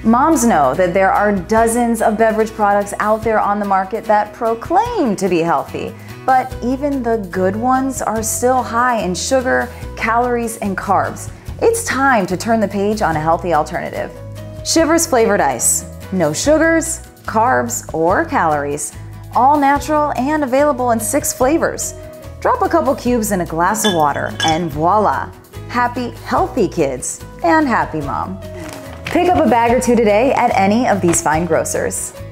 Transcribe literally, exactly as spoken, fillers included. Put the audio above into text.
Moms know that there are dozens of beverage products out there on the market that proclaim to be healthy, but even the good ones are still high in sugar, calories, and carbs. It's time to turn the page on a healthy alternative. Shivers flavored ice. No sugars, carbs, or calories. All natural and available in six flavors. Drop a couple cubes in a glass of water and voila! Happy, healthy kids and happy mom. Pick up a bag or two today at any of these fine grocers.